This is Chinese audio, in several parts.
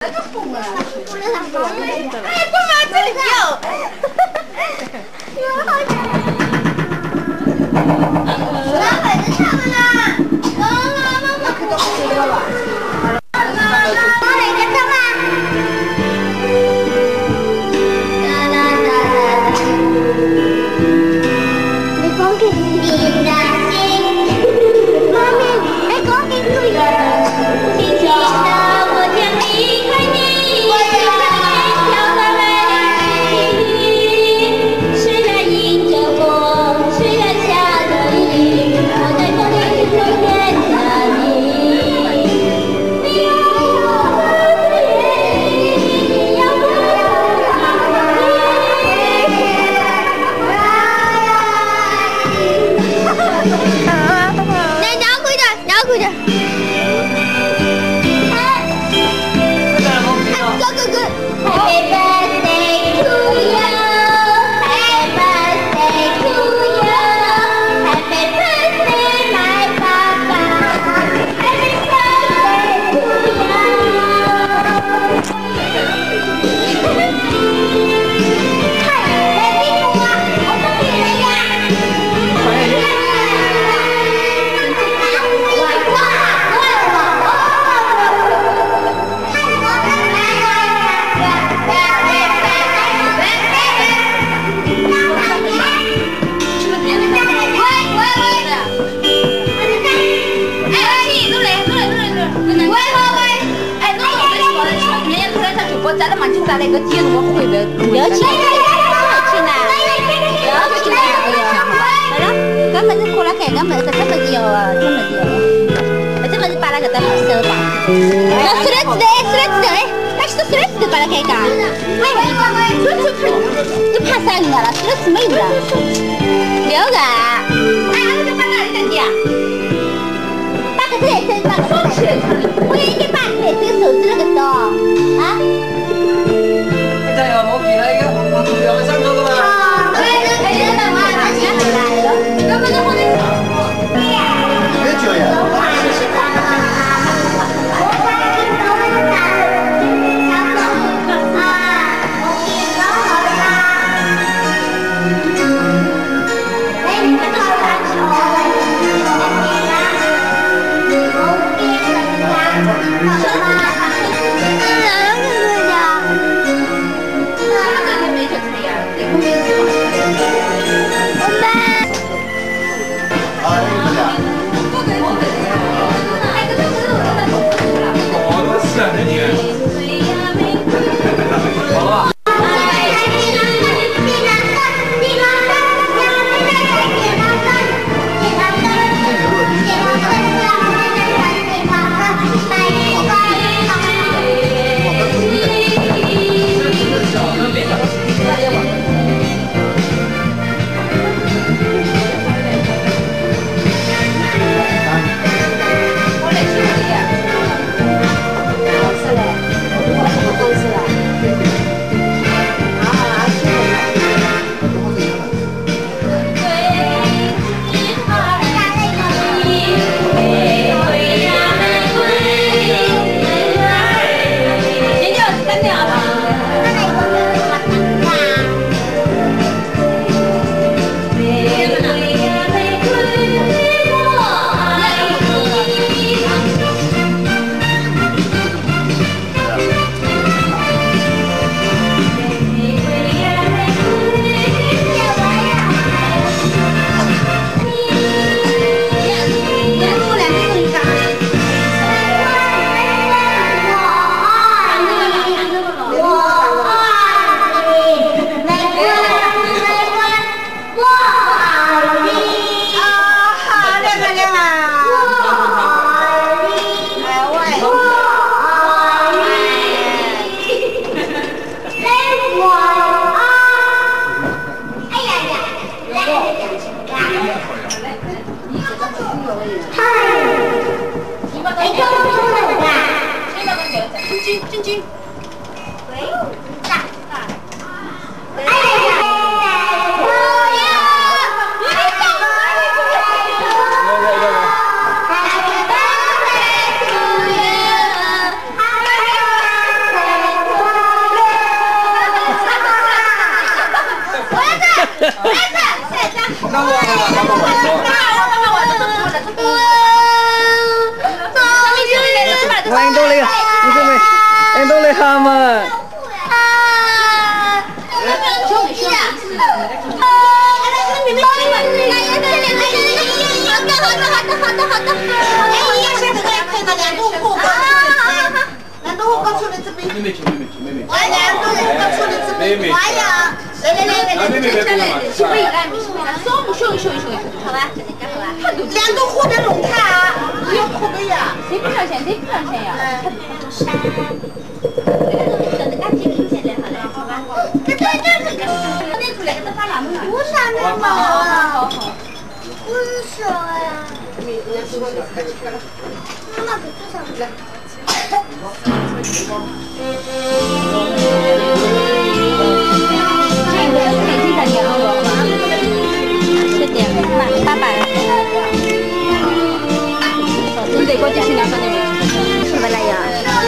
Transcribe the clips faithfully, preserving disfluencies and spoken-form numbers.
哎，干嘛这里有？有好久。老板在唱了啦！妈妈妈妈，可都不知道吧？妈妈，老板在唱啦！啦啦啦啦啦！你讲给你的心，妈咪，你讲给我呀。轻轻的，我将离开你。 咱的嘛，就咱那个节目会的，不要钱，不要钱呐，不要钱呐，好了，根本是过来看，根本是根本是有啊，根本是有，根本是把那个当手吧。那塑料纸的，塑料纸的，那是塑料纸的把它开干。哎，就怕啥用了？塑料纸没有了。六个。哎，俺们就把哪里的地啊？八个字，这八个字。我也得八个字，这个手指那个刀啊。 再有冇見啦？而家我同樣嘅身咗噶嘛。係，係啊，我係之前嚟啦。咁咪都好啲。幾多人？ 君君君，喂，大大，哎呀，我呀，你干嘛？Happy birthday to you, Happy birthday 妹妹去，妹妹去，妹妹去。 我两个人都出来这边玩呀！来来来来来， 妹妹别过来嘛。 小妹来，小妹来，稍微秀一秀一秀一秀，好吧？干好吧？ 两个货的龙卡，不要哭的呀！ 谁不要钱？谁不要钱呀？等人家接平钱来好了，好吧？ 这这这这个， 那出来给他发哪门？ 不是那么啊，不是说呀。妈妈给他上来。 这个是每天的年货，十点八八百。你得给我继续两分钟，是不来呀？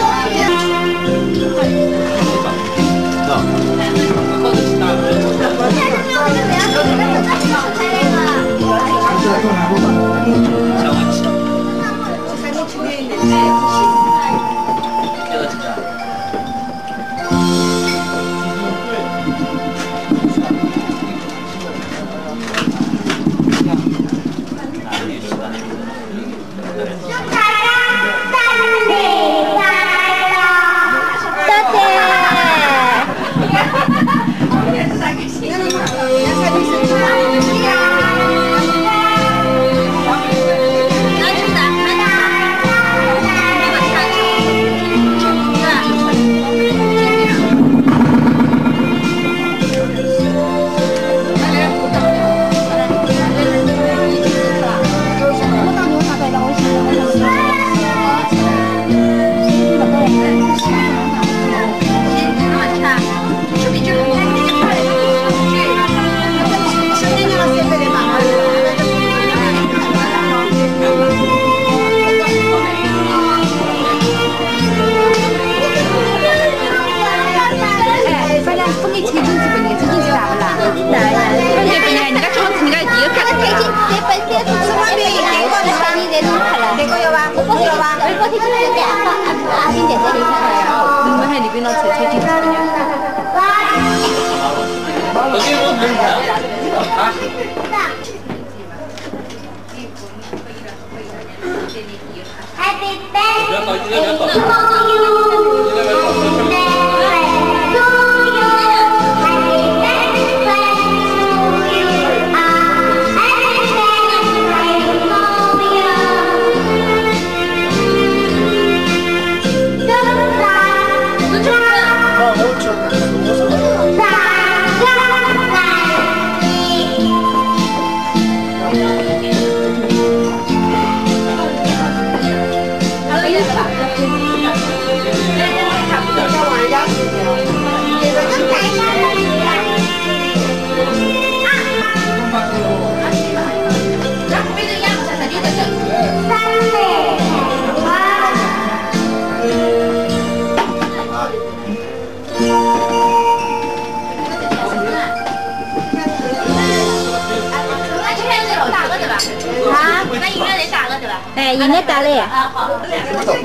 哎，应该打嘞。啊，好。哎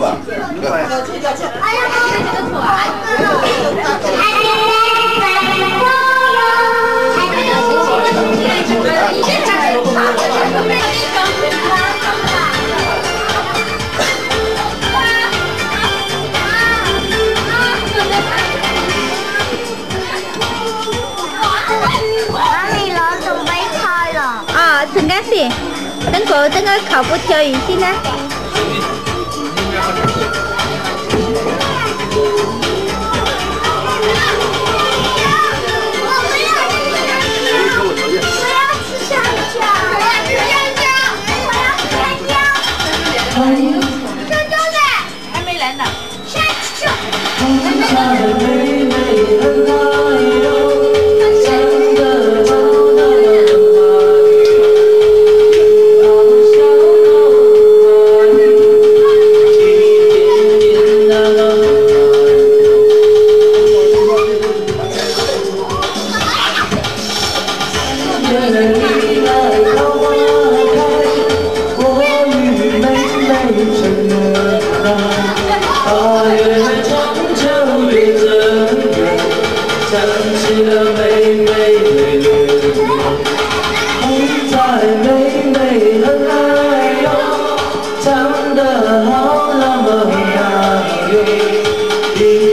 呀，这个错啊！ 妈咪，老准备开了。 啊，陈干事。等个等个考不挑鱼先呢。还没来呢。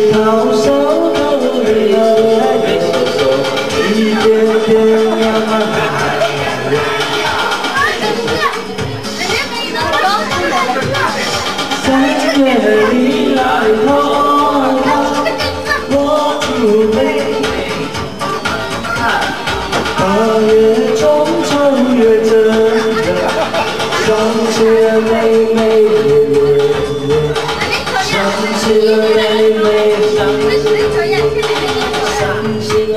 靠手都累了，一点点慢慢来。三月你来后，我不累。八月中秋月正热，想起了妹妹。 想起了妹妹，想起了。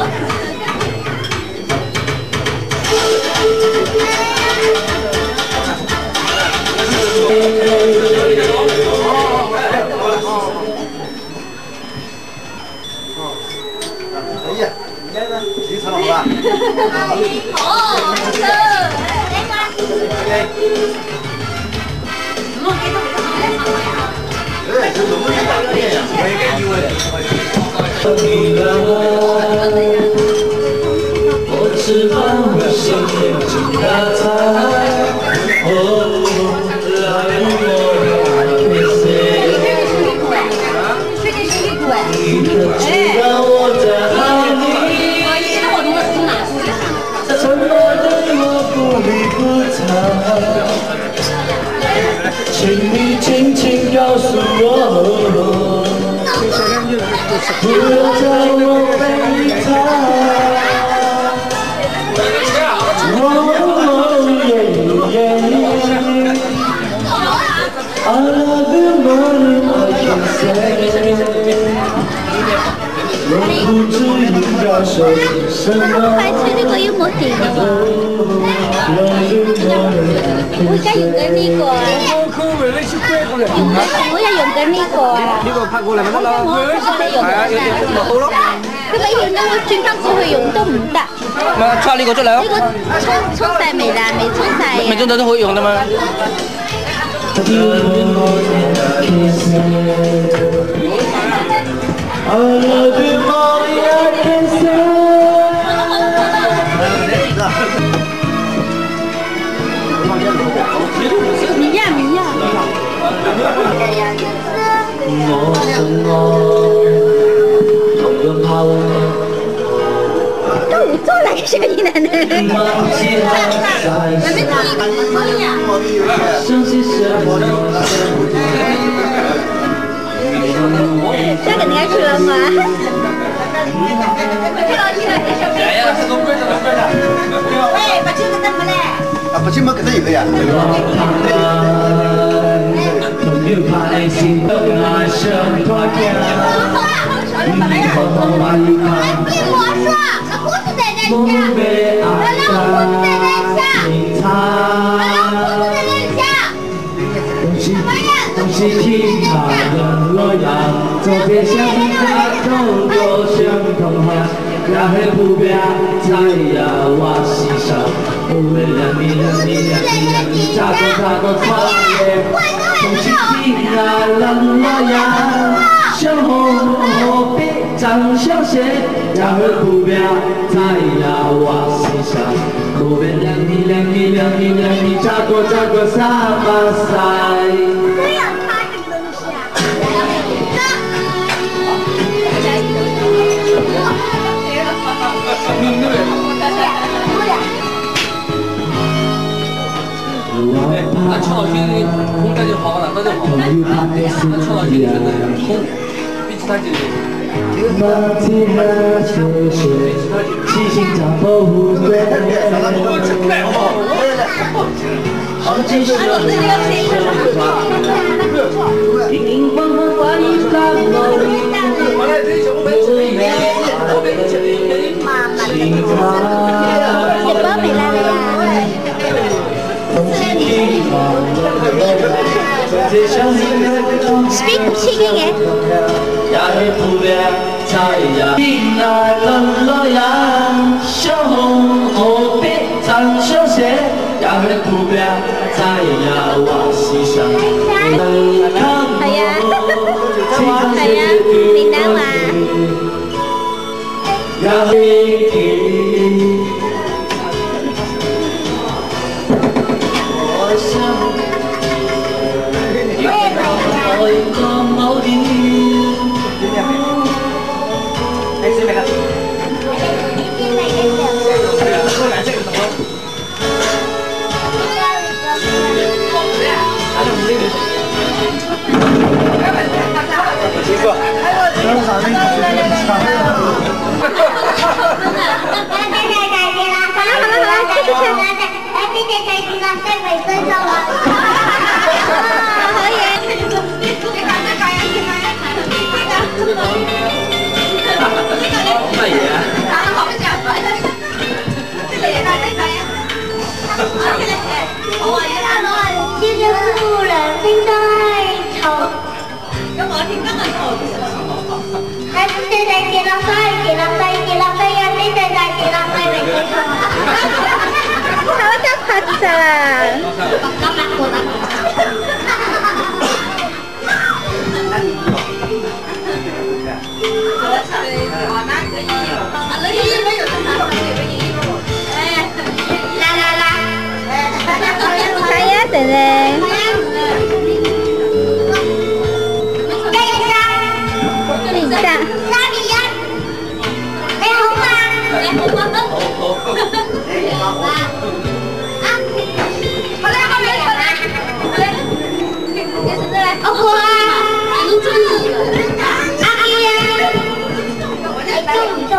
哎呀，你看呢？你唱了吧？ 哦，是。 哎，这怎么一大个脸呀？我也给你问。 你来我，我吃饭我心眼睛大菜，哦，来我来谁？你可知道我在爱你？沉默的我不理不睬。 请你轻轻告诉我，不要叫我背他。哦耶耶 I love you more than I can say。我不知应该说什么。 快吹那个有没得的哇？我想用跟你过。 我要用跟你过啊！ 你给我拍过来嘛，那我是在用的。咁咪用到我轉翻過去用都唔得。 咪插呢個出嚟咯。 呢個沖沖晒未啦？未沖晒。 未沖晒都可以用的嘛。 唔一唔一。 我想我，同樣拋都做那個聲音呢？ 忘記了在相信什麼？ 這個你還說嗎？喂，把這個怎麼嘞？ 啊，不行嘛，给他一个呀。 要拍心都愛上拖腳，你可可愛他？ 我說，那胡子在那下， 被愛的警察，東西東西聽他的洛陽，左邊相片在同右相同行，也會不變在呀我心上，我為了你讓你讓你讓你咋個咋個穿越。 空氣聽啊，冷了呀，相紅河邊長相斜，然而不表在呀我心上，後邊亮你亮你亮你亮你，咋個咋個啥嘛塞？ 谁要他这个东西啊？ 那陈老师空感就好了，那就好了。那陈老师真的空，比其他姐姐。 满天的雪雪，七星掌保护对。好几十个荧光的花衣裳，美美青草。 这包没来了呀？ Speak 不清嘅。 也會不變在呀，迎來冷了呀，小紅河邊長相斜，也會不變在呀我心上。 係啊，係啊，明白嘛？ 也會記。 我啦，再回分手了。好耶！ 乜嘢啊？ 谢谢夫人，听到爱吵。还是现在给了帅，给了帅，给了帅呀！现在在给了帅，没给错。 好叫卡子啦。 来来来， 看呀，等等。等一下。 哪里呀？没红吗？没红吗？好吧。啊，好嘞，好嘞，好嘞。哦，我啊，阿姨呀，中中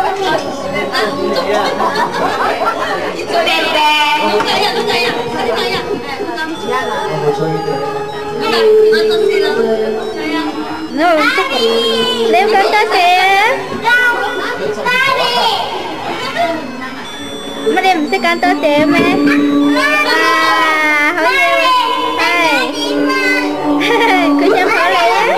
中，贝贝，都这样，都这样，快点这样，哎，都这样，哎，那都是了，这样。 No, Leo canta sẽ. Mà Leo sẽ canta sẽ mẹ. À, hỏi nhiều. Hai. Cứ chăm hỏi lại á.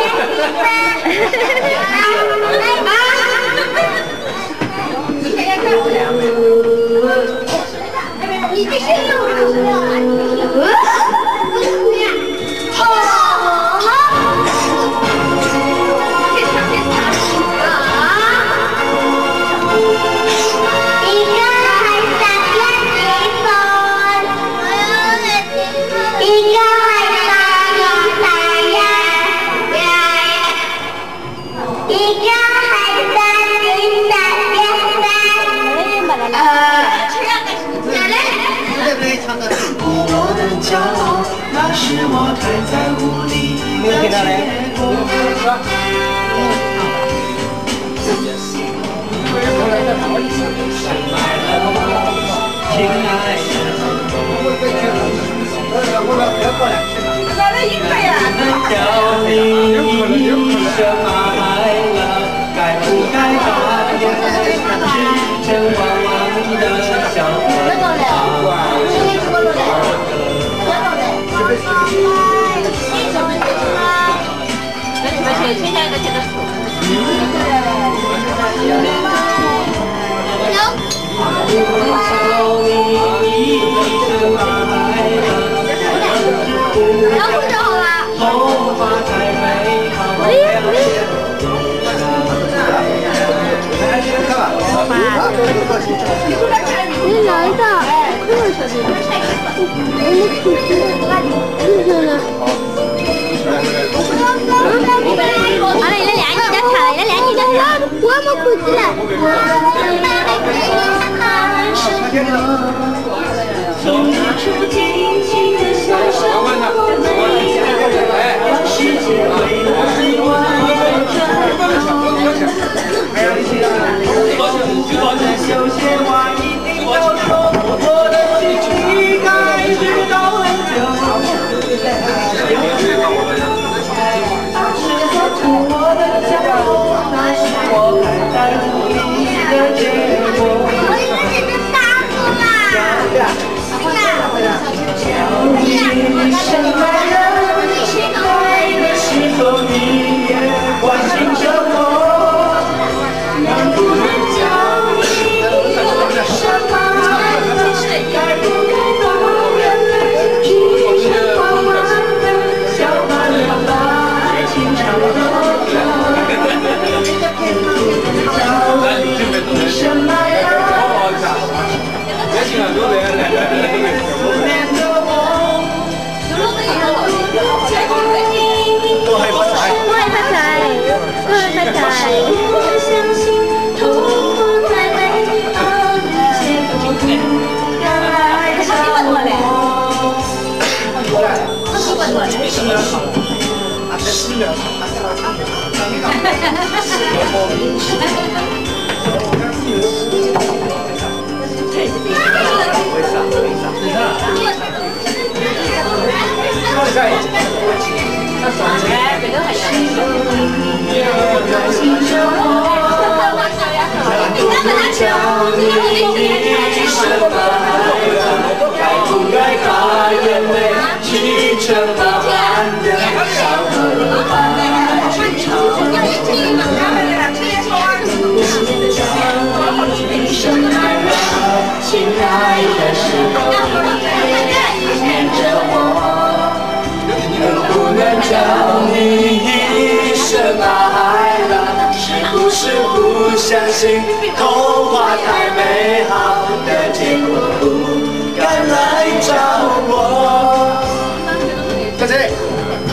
不是不相信，童话太美好的结果，不敢来找我。 在这里。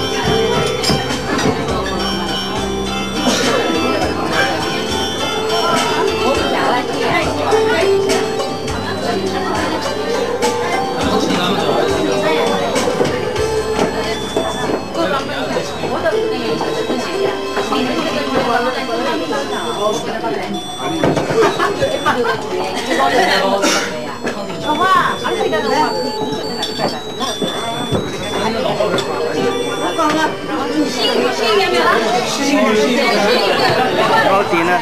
好甜啊！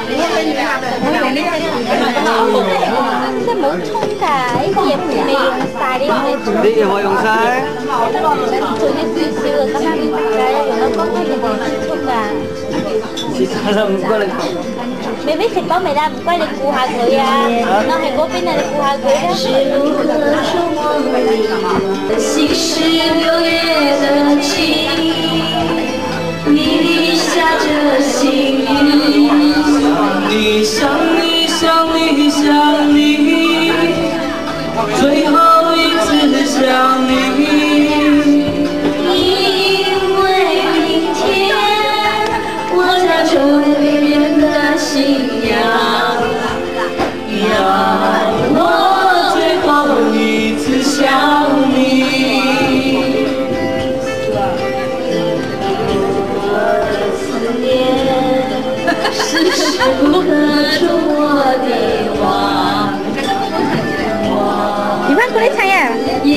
这冇冲㗎，呢啲嘢未用晒，呢啲你又話用晒？ 做啲少少嘅，咁啱就係用到乾乾淨淨沖㗎。 其他都唔該你。 妹妹食飽未啦？唔該你顧下佢啊！我喺嗰邊啊，你顧下佢啦。 心是六月的晴，你立下这心语。 你想你想你想你，最后一次想你。 因为明天我在终点的信仰， 让我最后一次想你。 思念时时刻刻触我的网。 你翻過嚟睇啊！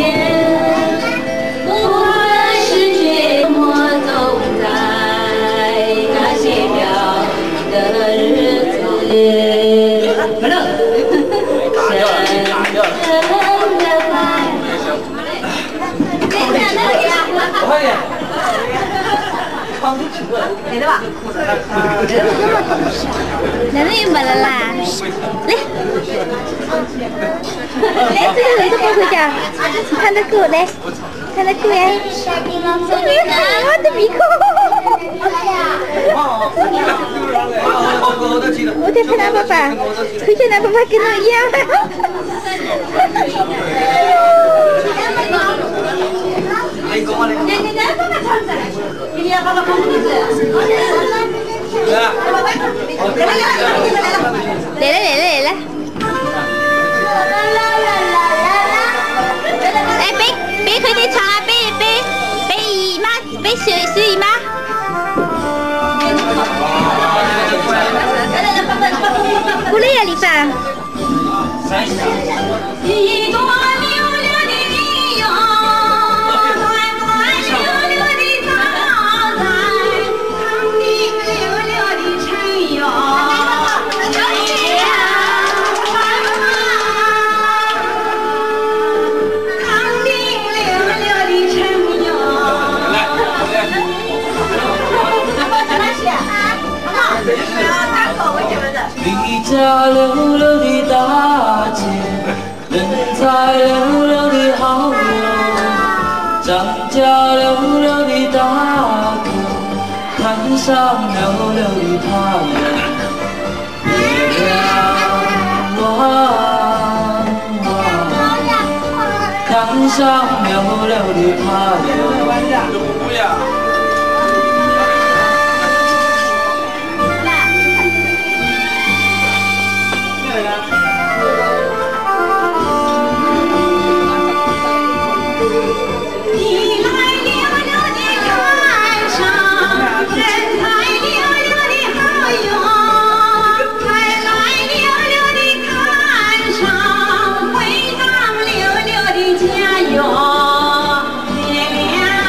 我的世界我走在那些飘的日子里，深深的爱。 快点！ 奶奶又沒了啦，嚟，嚟，這個人都不會講，看得過嚟，看得過呀，你好，我的鼻孔，我在看他爸爸，推薦他爸爸跟我一樣。 你講啊你。 嚟啦嚟啦嚟啦！誒，俾俾佢哋唱啊！俾俾俾姨媽，俾小小姨媽。過嚟啊，麗莎！ 一朵溜溜的泥哟，端端溜溜的大海，长的溜溜的城哟，长的溜溜的城哟。 离家溜溜的大街，人才溜溜的好友，张家溜溜的大哥，滩上溜溜的他人，月亮弯弯，滩上溜溜的他人。 你来溜溜的看上，人才溜溜的好友，还来溜溜的看上，回荡溜溜的家哟，月亮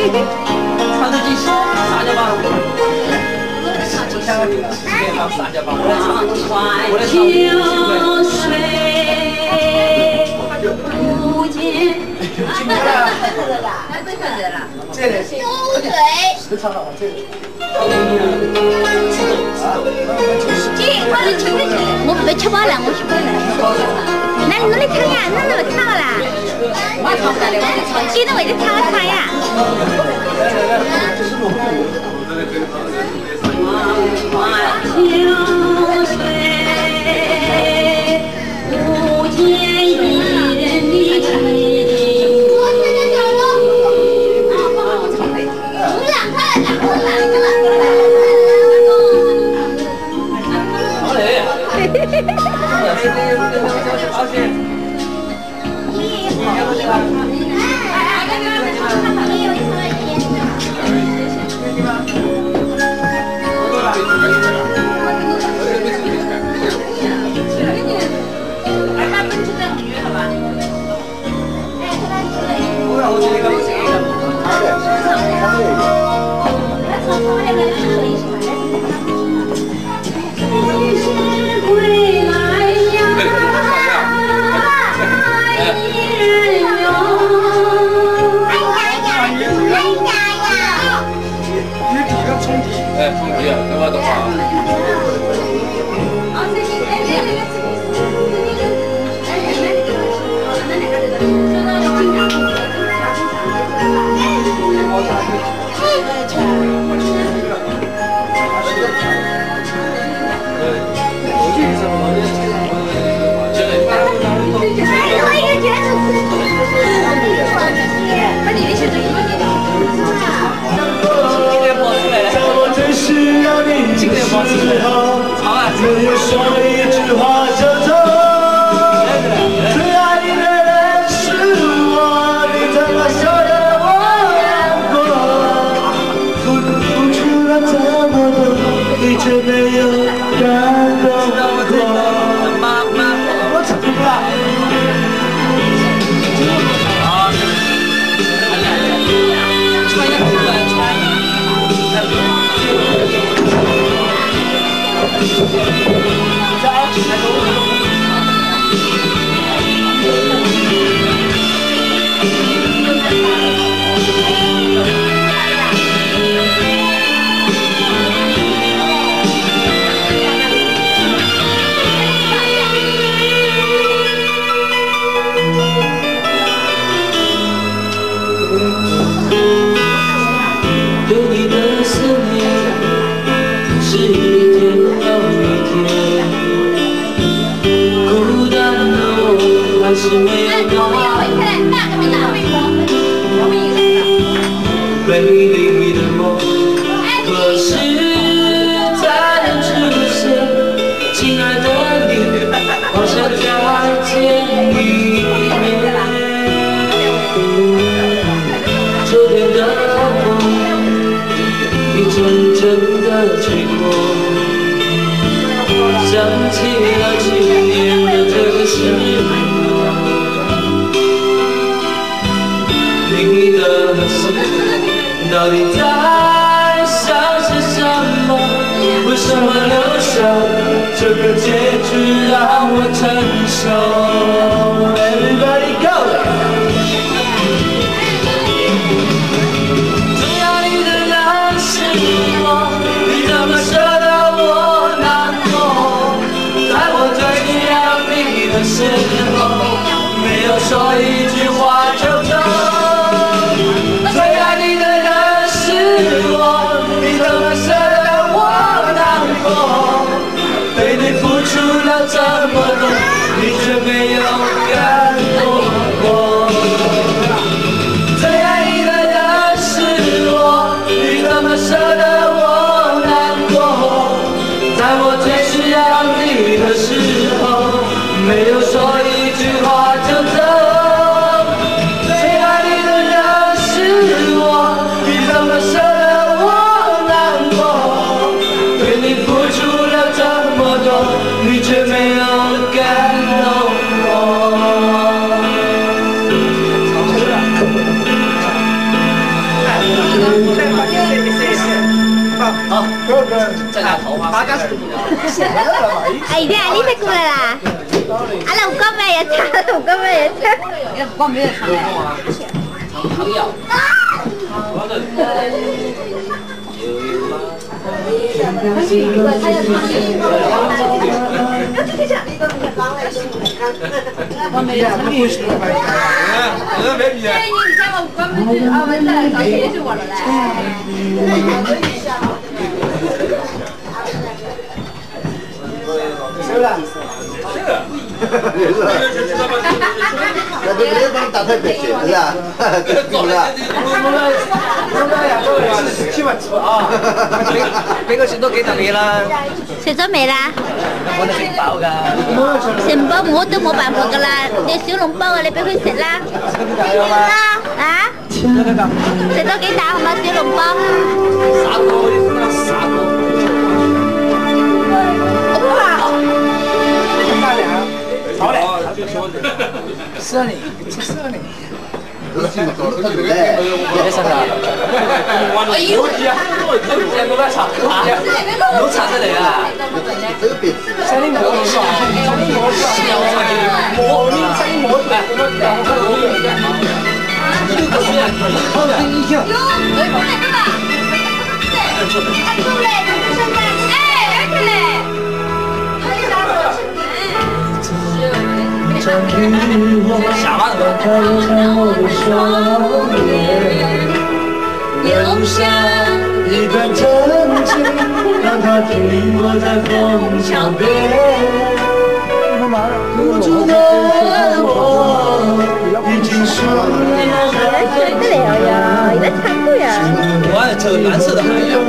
唱得进去，撒娇吧。我想个这个，今天放撒娇吧，我来唱，我来唱。 秋水不见。 这个。 秋水。 谁唱的？我这个。 姐，我来吃这些。我不吃饱了，我吃饱了。那你来唱呀？那怎么唱啦？我唱不来了，记得我就唱了唱呀。 秋水不见一人的情。 到底在想些什么？为什么留下这个结局让我承受 ？Everybody go！ 最爱你的人是我，你怎么舍得我难过？在我最需要你的时候，没有说一句话就走。 这么多，你却没有感动我。最爱你的人是我，你怎么舍得我难过？在我最需要你的时候，没有说一句话就走。最爱你的人是我，你怎么舍得我难过？对你付出了这么多。 你却没有感动我。 在那桃花大家是哎呀，你才过来啦！啊，老公们也唱，老公们也唱。 老公没有唱啊，唱药。 我没有。哎，你你讲我关门去啊，我再来找谁去我了嘞？ 收了。那这个帮打太白是吧？够了。 俾個錢都幾特別啦， 食咗未啦？ 我哋食飽㗎。 食唔飽我都冇辦法㗎啦，你小籠包啊，你俾佢食啦。啊？食多幾啖好嘛？小籠包。 三個，三個。好嘞，是啊你，是啊你。你生啊？哎呦！有冇咩茶？冇茶得嚟啊！生啲蘑菇啊！生啲蘑菇啊！蘑菇，生啲蘑菇啊！呢個咩啊？好的，你聽。有，有冇嚟㗎嘛？哎，出嚟，出嚟！哎，出嚟！下班了。 留下一段真情，让它停泊在枫桥边。无助的我，已经输了。 真了呀，你在唱歌呀？ 我这个蓝色的还有。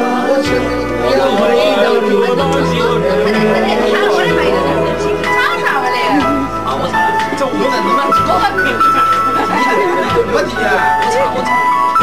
我的呀，我操我操！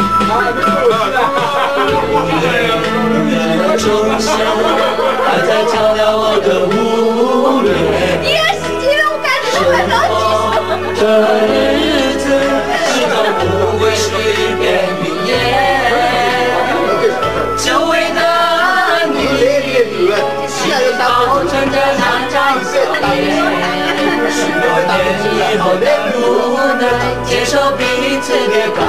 月中下，还在照亮我的无眠。 你也形容感受很高级。 这日子始终不会是一片云烟。久违的你，保存着那张笑脸。十多年以后的无奈，接受彼此的改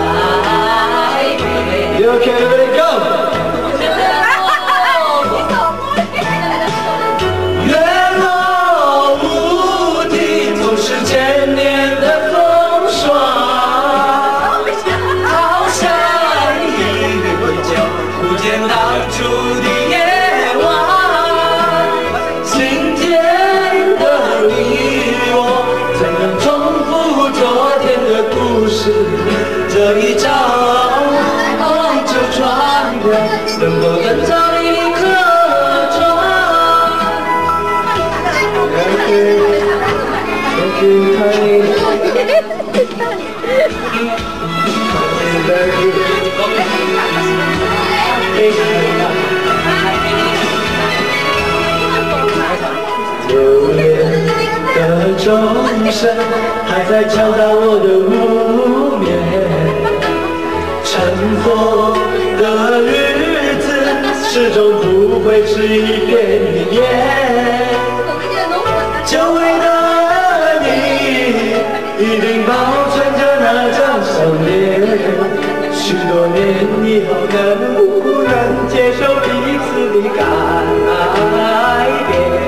变。You can let it go。月落乌啼，总是千年的风霜。好像一杯酒，不见当初的夜晚。今天的你我，怎能重复昨天的故事？这一张旧船票，能否更早一刻转？流年的钟声还在敲打我的无眠，尘封的日子始终不会是一片云烟。久违的你，一定保存着那张笑脸。许多年以后，能不能接受彼此的改变？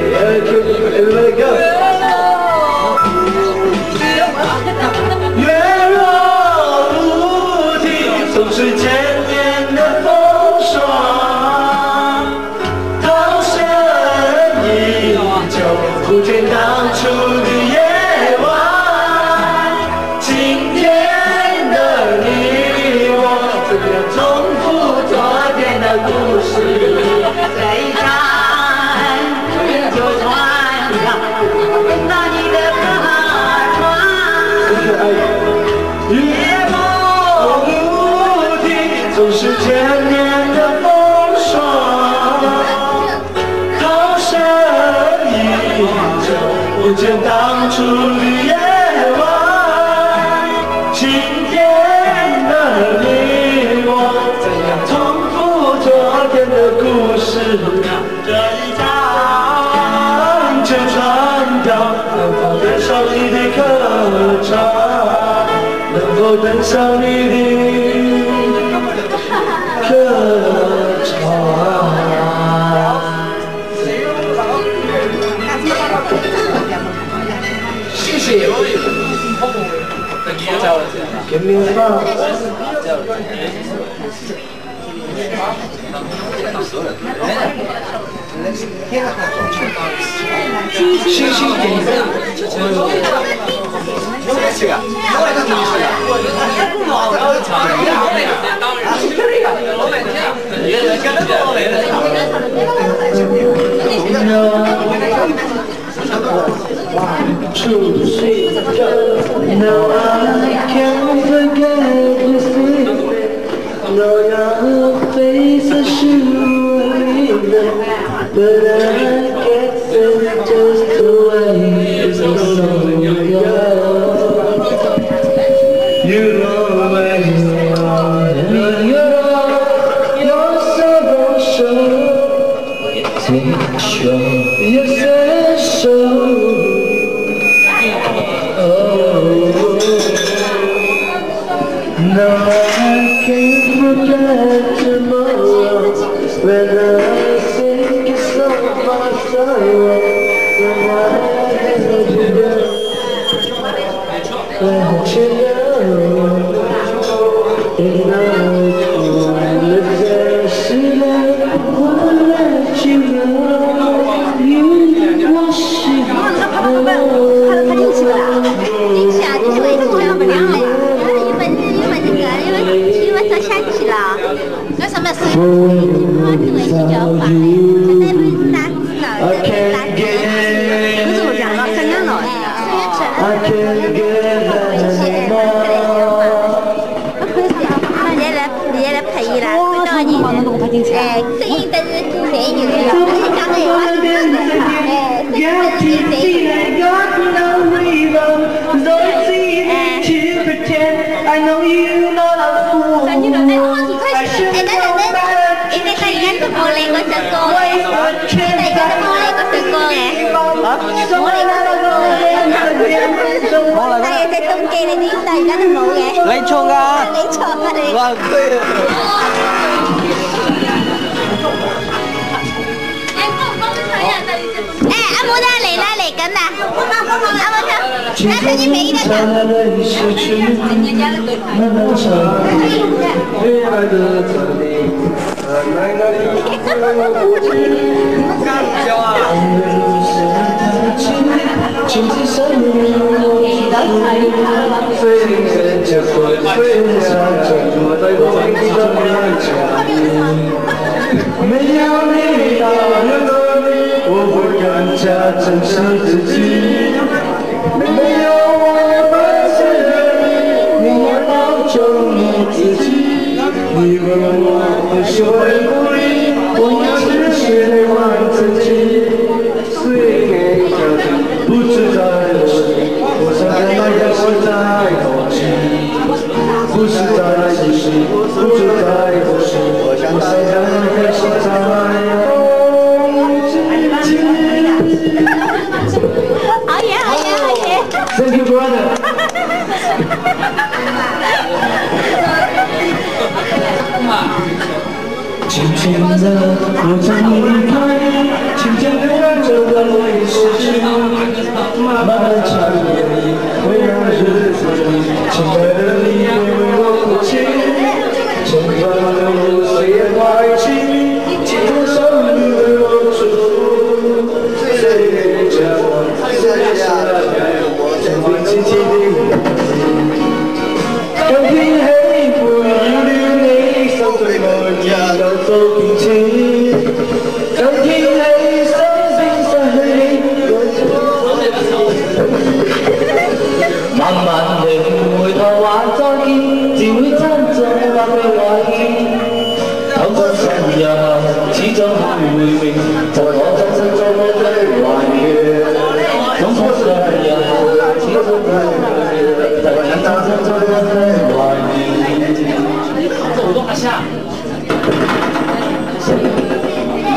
月落乌啼，总是千年的风霜。涛声依旧，不见当初的夜晚。今天的你我，怎样重复昨天的故事？这一站就船上，那你的客船。月落乌啼，总是千年的风霜。涛声依旧，不见当初的夜晚。今天的你我，怎样重复昨天的故事？ 是这一张这船票，能否登上你的客船？能否登上你的客船？ 谢谢。 给面包。 星星点灯。这个， Two, three, go. No, I can't forget your face. No, your face I should but I guess it's just the way it's so you know where you are, and you're, you're so sure. Take sure, you say so. No, I can't forget tomorrow when I sing a song of my sorrow. When I held you down, let you know, and I will let you know, you wash it away. 进去啊，就是为什么要不凉了？因为因为那个，因为因为到夏季了，那什么水，好就会比较滑。现在不是大了，大了，不是我讲了，三两了，所以吃。那你来，你来配一啦，回到你，哎，声音但是声音有点，而且讲的有话是真的，哎，声音但是声音。 I know you not a fool. I should have known that. Ini tak ingat tu boleh kau sekong. Ini tak ingat tu boleh kau sekong eh. Boleh kau sekong. Saya saya tunggu ni tak ingat tu boleh. Lấy chồng à? Lấy chồng à đấy. Vâng, quê. Eh, amu dah lấy lah lấy kan dah. Amu dah. Dah tadi bagi dah. 没有你到远的你，我会更加珍惜自己。没有我们是你，你要保重你自己。你问我学会努力，我要持续的玩自己。虽然条件不知在何时，我想看到的是在何时。 不是在几时，不知在何时，我想看的是在何时。 好耶好耶好耶 Thank you, brother. 轻轻地我将你离开，轻轻地让这段回忆逝去，漫漫长夜里会让日子里，亲爱的你会为我哭泣，千万流入岁月怀起，记多少你为我祝福，岁月将我岁下来，曾经轻轻地甘甜黑不如流泪，伤最后一道走平静，甘甜黑伤心伤黑，慢慢地不回頭話再見，只會親嘴或被懷疑。透過十日後，始終會回味，在我真心中的懷念。透過十日後，始終會回味，在我真心中的懷念。 走動一下。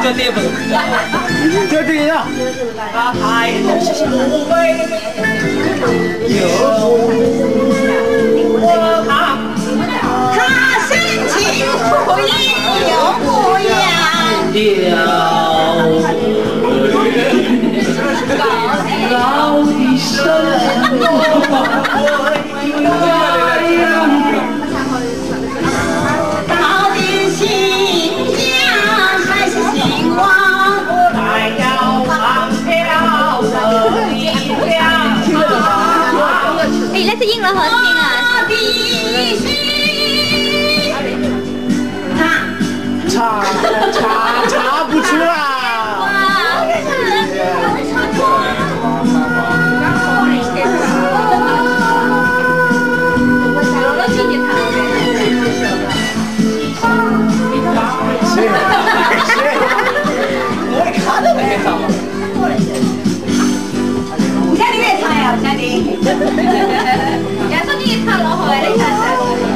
个巅峰， 就这样。 海不为有我他， 他深情不移又不扬， 老的生活。 到底新疆还是兴旺？ 还要唱跳的力量。 哎，那是音乐好听啊！ 必须唱唱唱不出来。 我看都没唱嘛。 你看你也唱呀，兄弟。 人家说你唱老好哎，你看噻。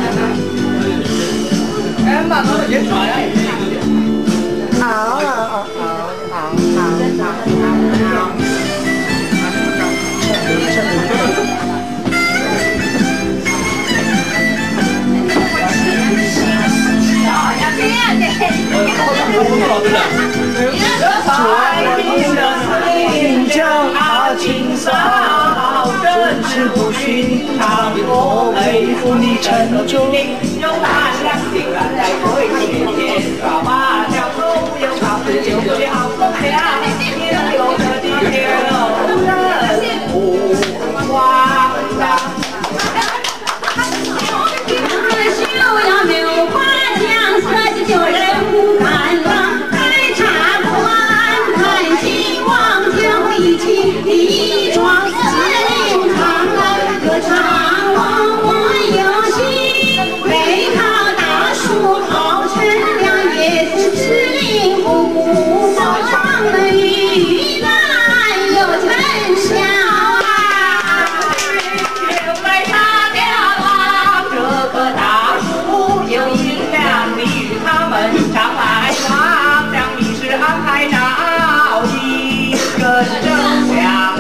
哎妈，我也唱呀。 啊啊啊啊啊！ 新疆啊，青草真是不寻常，我佩服你沉重。有胆量竟然在对面前，把马脚都有他的就叫风凉，有的地有人不慌张。 休要六花枪，设计救人不敢当。开茶馆看兴旺，将会一起一桩。司令长安歌唱往我有心，背靠大树好乘凉，也是司令不放的雨来有成效啊！ 就在他掉望这棵大树，有阴凉的与他们常来往，将历史安排着一根正响。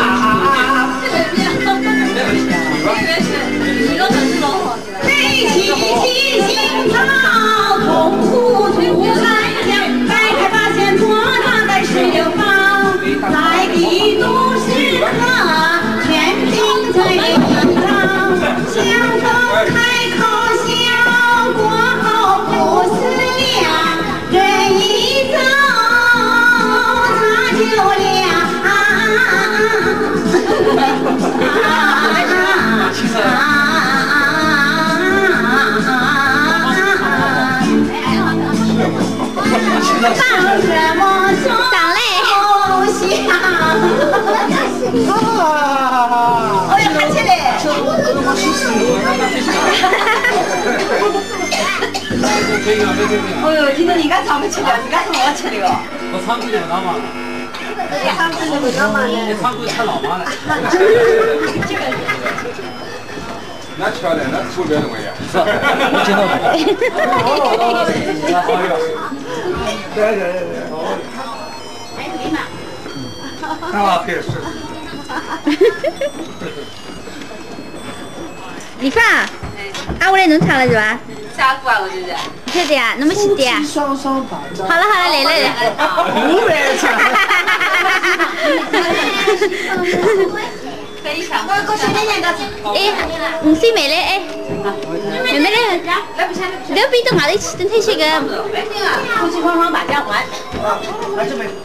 背起七星草，痛苦吐三江，掰开八仙桌，大概十六方，来的都是客，全凭这一张。相逢开口笑，过后不思量，人一走茶就凉。放什么说不响？哦呀，看起来。哦哟，今天你敢唱不起来，你敢唱我起来哦？ 我唱不了了嘛， 唱不了干嘛呢？ 你唱不唱老妈了？ 那漂亮，那图标怎么样？ 我知道。 对对对对。 那可以是。 你看，啊，我来弄唱了是吧？ 下过啊，我就是。 确定啊？那么细的啊？ 双双打招好了好了，来来来。 不来唱。 可以唱。 我我现在念个。 哎，五岁妹嘞哎，妹妹嘞， 来不下来不下。 刘比到外头去等他些个。 夫妻双双把家还。 来这边。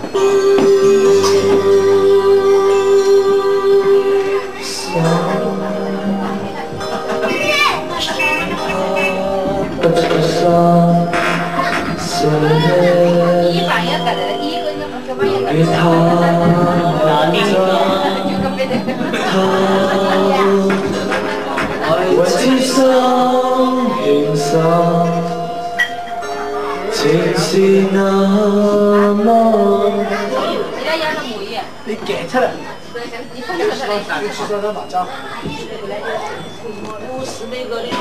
一半也干的，一个小半也干我只想永生，情是那麼。你夾出嚟。你去說說哪張？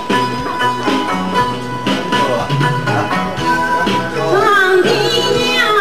唱的娘。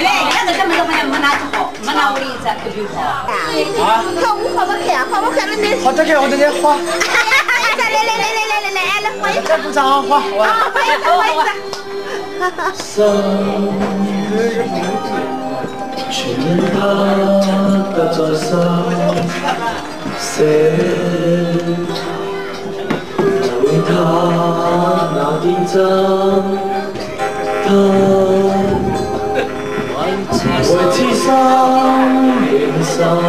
那个什么都好像没拿好，没拿我的这个就好。啊？好，我好不看，好不看了没？ 好，这个我这个花。 来来来来来来来来，来换一个。 不长花。 啊，换一个，换一个。 去问他的桌上，谁？问他那一张，他为天上脸上，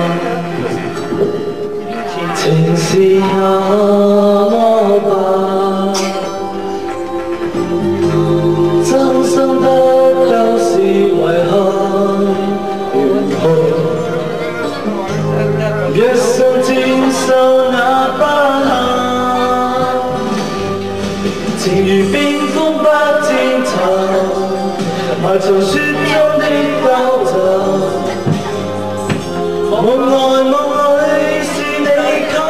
情是那么白，掌声的表示为何？别手经手那把行，情与冰封把尽头，爱从雪中的高头，梦爱梦爱是你口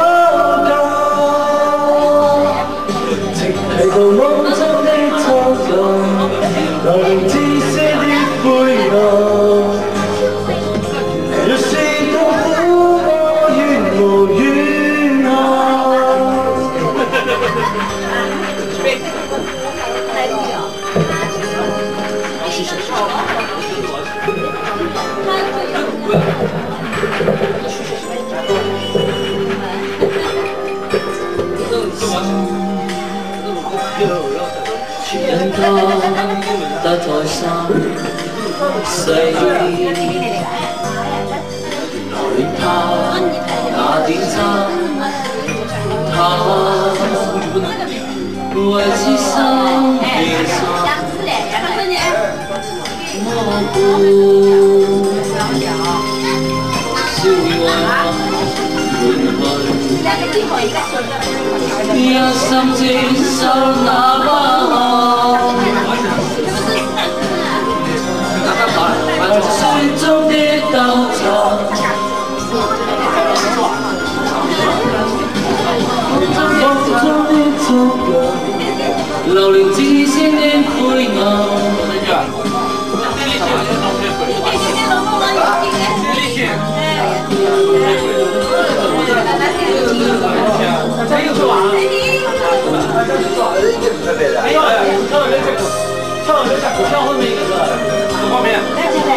講，情係到夢中的蒼穹，流連至死的灰暗。若是痛苦，我願無怨恨。去人他的台上，誰對他那點差？他為此生變傻，模糊笑話滿痕，一心接受那把行，水中的鬥爭。流連至先的灰暗。 哎呀，跳到这个，跳到这个股票后面一个是这方面。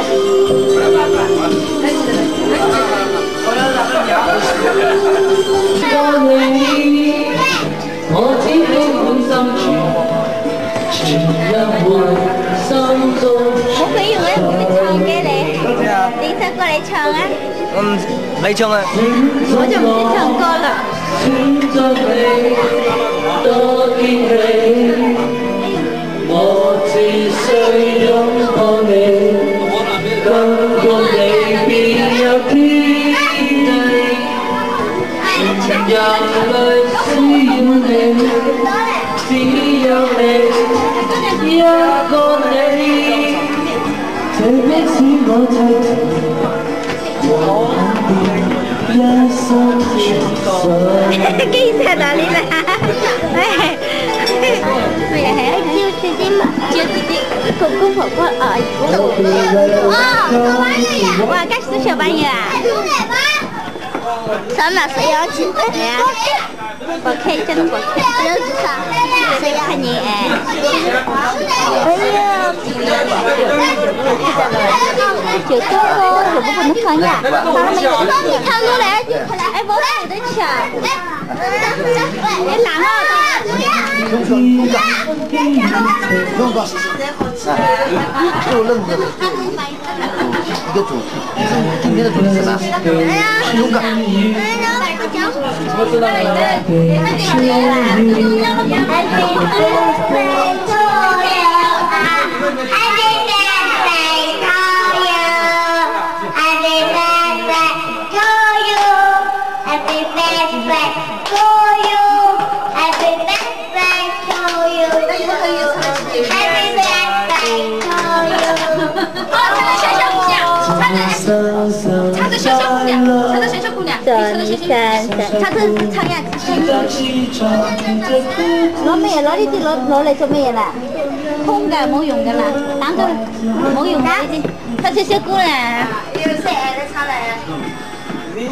我只喜歡心存，全入我心中。 我可以，我也不会唱给你，你再过来唱啊。 嗯，没唱啊。 我就不会唱歌了。 選擇你多堅氣，我只需擁抱你，感覺你便有天地，全人類需要你，只有你一個你，這迫使我醉停，我肯變。一生全信。 記在哪裡啦？哎，咩係啊？叫弟弟嘛，叫弟弟，公公婆婆啊，哦，哇，該是小朋友啊。上哪谁要去？哎呀，不開真的不開，這是啥？誰要看你哎？哎呀，就多咯，我不能放呀，放了沒有？你看過來，哎，我數得起啊。哎，哪個？ 用吧，就愣着，一个主题，今天的主题是什么？勇敢。 我知道唱着小小姑娘，唱着小小姑娘， 这里闪闪，唱着唱呀。老妹，老里的老老来做咩啦？ 空的，冇用噶啦，打咗冇用噶，他这些姑娘。有谁来唱来？你。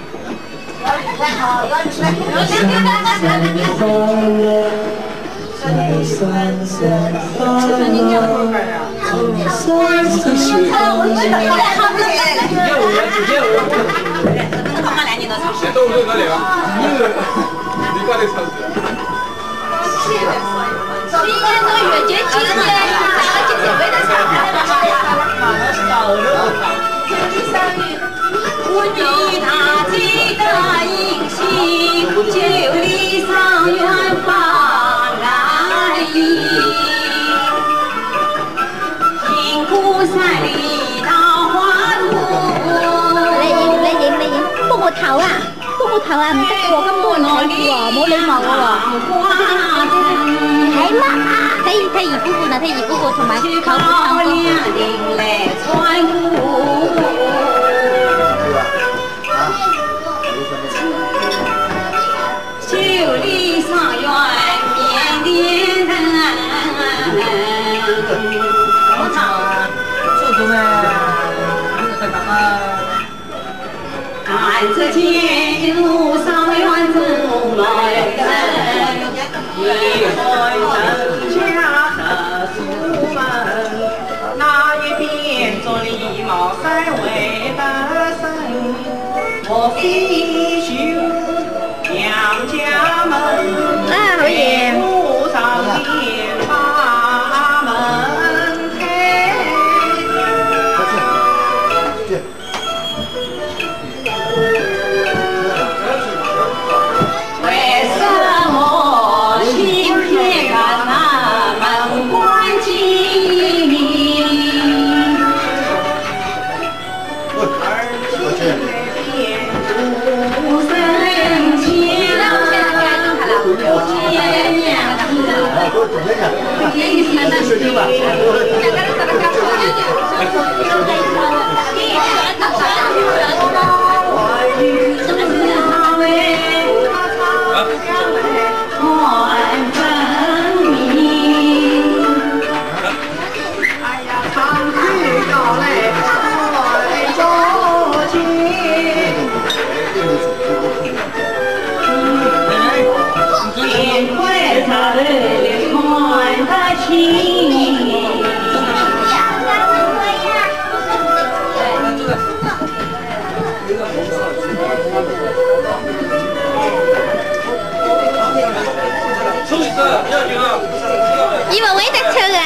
我与他记得银杏，九里桑园把来迎。金谷山里桃花图。 嚟影嚟影嚟影，幫我頭啊！幫我頭啊！唔得喎，咁多人睇住喎，冇禮貌嘅喎。睇乜啊？睇睇二姑姑嗱，睇二姑姑同埋佢唱歌。 九里桑园面点灯，我唱啊，这个呢，看着前路桑园走来人，一回郑家的苏门，那一边做礼貌三位的僧，我飞去。娘家门，路上边把门开。为什么今天把那门关紧？而今天主生气。 以為我喺度唱啊！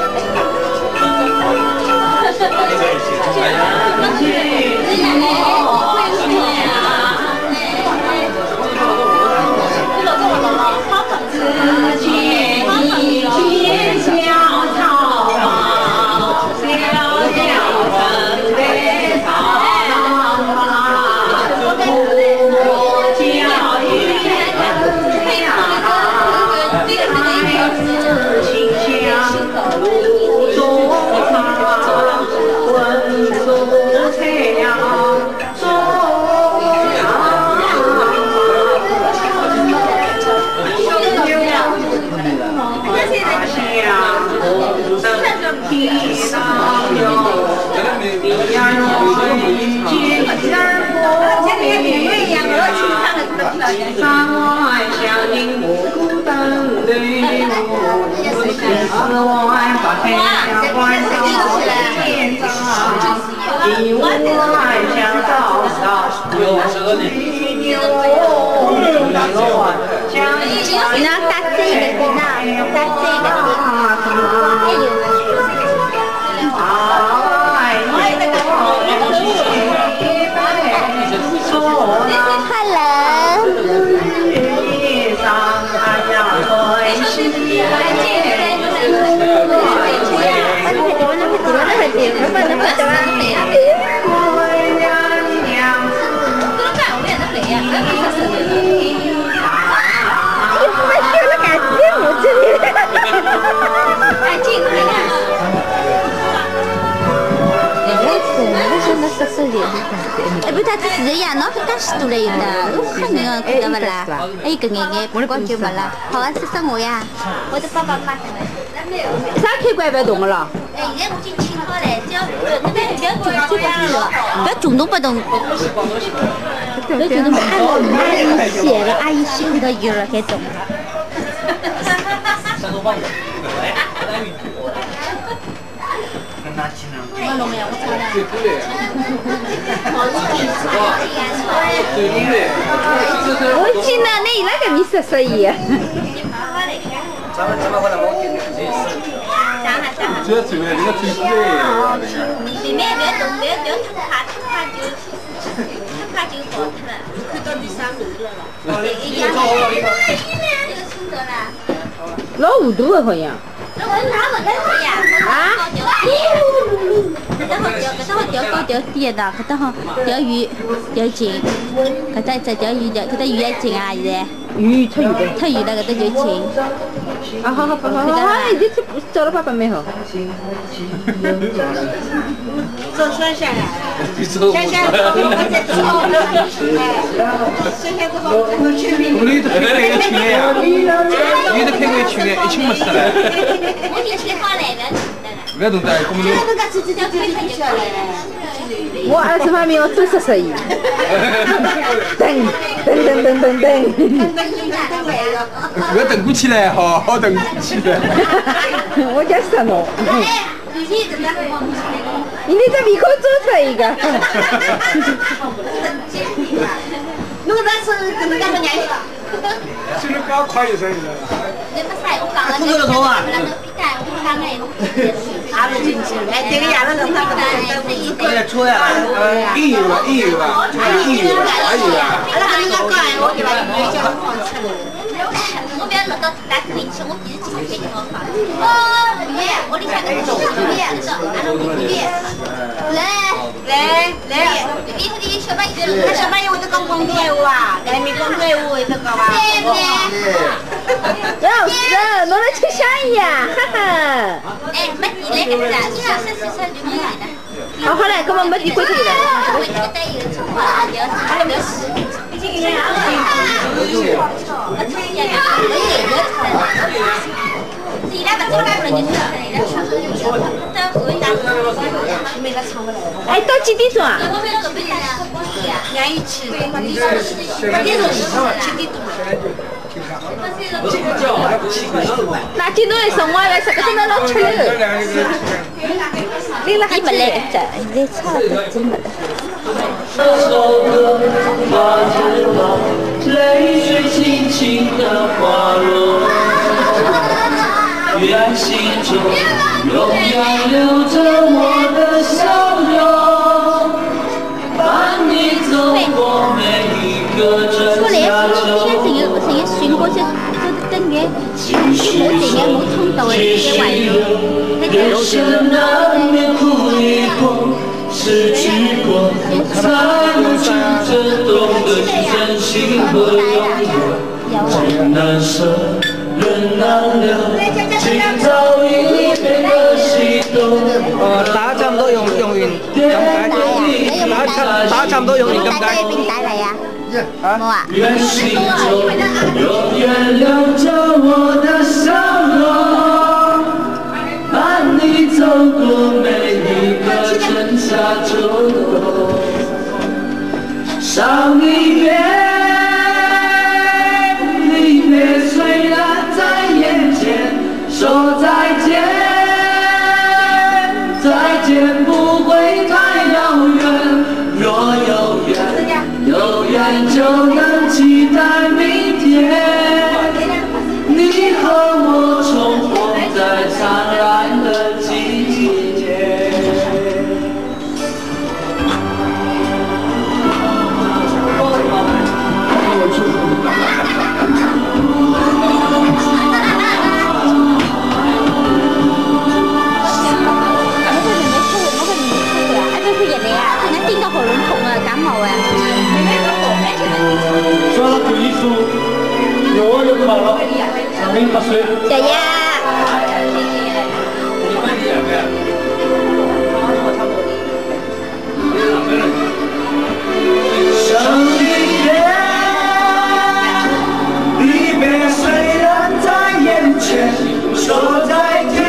山外乡邻暮鼓灯对舞，寺外把天下欢笑天长，地外乡早早有许牛， 你要打这个的呢，打这个的，哎呦！Eh, but that is the yeah, not the cash to lay da. Kan nga ko wala. Ay kangenge, ko ko wala. Hawan sa sango ya. O de papa pa. 啥开关不要动了？ 哎，现在我已经清好了，只要那边不要动就可以了，不要动都不动。不要动都不动。阿姨写了，阿姨心里头有了，该动。 我记得你那个没说说伊。 主要最为那个最贵的。 里面不要动，不要不要太怕，太怕就太怕就倒脱了。看到第三名了了。哎呀，这个清楚了。 老糊涂了好像。 那我拿我的水呀。啊？搿搭好钓，搿搭好钓高钓低的，搿搭好钓鱼钓紧，搿搭只钓鱼钓，搿搭鱼也紧啊现在。 鱼太远了。 太远了，搿搭就紧。 啊好好好好好，已经找了爸爸没好。 做酸下来了，酸下来我再做，哎，酸下之后我去。 我们有的开过一个群的呀，有的开过一个群的，一群没死了。 我进去好来了。 不要动的，我们都。 我儿子方面我真是适意。噔噔噔噔噔噔。 不要蹬过去了，好好蹬过去了。 我讲什么？你那在鼻孔走出一个。 弄的是跟那个么年？ 现在刚快一声了。 你不晒，我讲了，你不讲，我讲哎， 拿不进去，哎，这个伢子让他们快点出来了，一有了，一有了，一有了，还有了。 阿拉还能讲哎，我给他鱼叫他放出来。 我不要落到大水里去，我第一次开给我放。哦，鱼，我里向个是鱼，鱼，来来来，鱼头的小朋友， 那小朋友会得讲广东话啊，来没广东话会得讲吧？ 哟哟，弄得吃香呀，哈哈。 哎，没地来个啥，三十四岁就没地了。 好好嘞，根本没地回去了。 我这个带有春花，要还没洗。这个呀，我春天呀，我也要穿。自己那把穿来不能就穿了，那穿了就穿了。这回答是没得穿不来。 哎，到几点钟啊？ 我们那个回答是光的呀，两一起，八点钟，八点钟七点多。 那今朝来送我来，这个真的老吃了。拎了还没来个这，现在差不真没了。 这首歌花之落，泪水轻轻地滑落，愿心中永远留着我的笑容，伴你走过每一个春夏秋冬。人生难免苦与痛，失去过才能真正懂得去珍惜和拥有。情难舍，人难留，今朝一杯的心动。 呃，打差唔多用用完咁解，打差打差唔多用完咁解。 帶嚟啊？冇啊？ 願心中永遠留着我的笑容，伴你走過每一個春夏秋冬。上一遍，離別雖然在眼前，說再見，再見不會太遙遠。若有緣，有緣就能期待明天，你和我重逢在燦爛的季節。 抓到腿一输，有就跑了，上面打水。 小丫。 上一遍，离别虽然在眼前，说再见。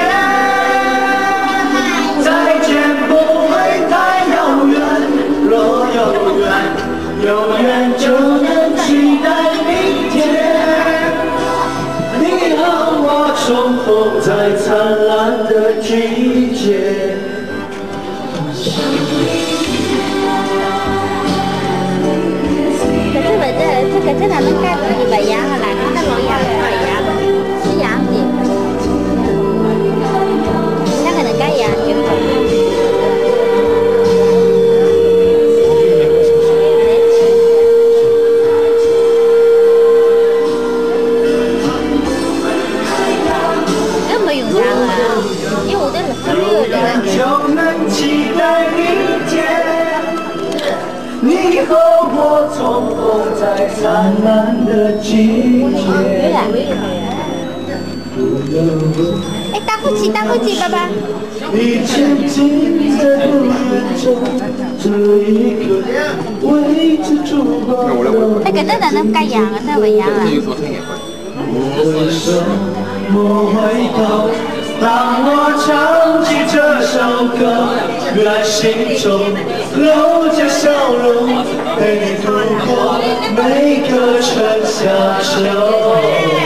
季节。 可是我这这个这哪能干自己不一样了？那老样不一样，是样的。那可能干样的。这没用上啊，因为我这是六的。 就能期待明天。 你和我重逢在灿烂的季节。 哎，打火机，打火机，爸爸。 你前进在不远中，这一刻为之烛光的。 哎，搿搭哪能介样啊？这不一样啊。 为什么回头？当我唱起这首歌，原心中露着笑容，陪你度过每个春夏秋。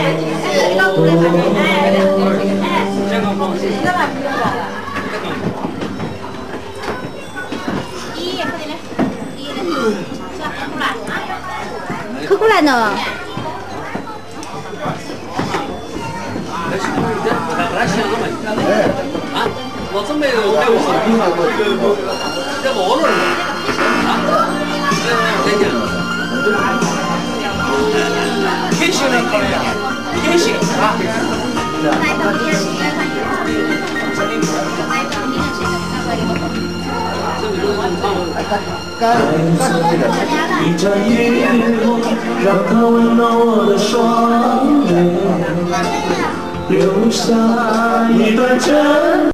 可过来呢。 啊，我准备带我这个网络啊，再讲，开心了，考虑啊，开心啊。 一盏月光，让它温暖我的双眼。留下一段真。